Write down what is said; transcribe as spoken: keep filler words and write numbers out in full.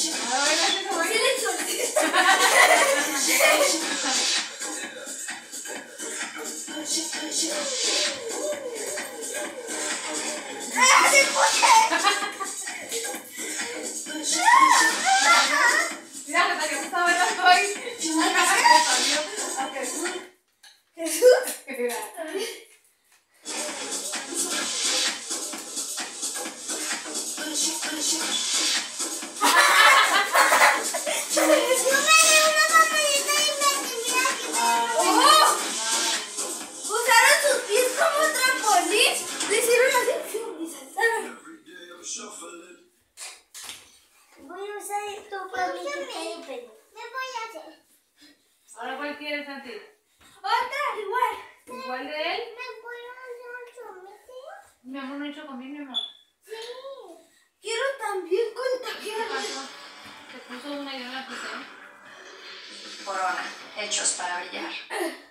Ahora, ¿cuál quieres, Santi? Otra, igual. ¿Igual de él? ¿Me puedo hacer un chomito? Mi amor, no he hecho conmigo, mi amor. Sí. Quiero también contagiar. Te puso una y yo no la puse. Corona, hechos para brillar.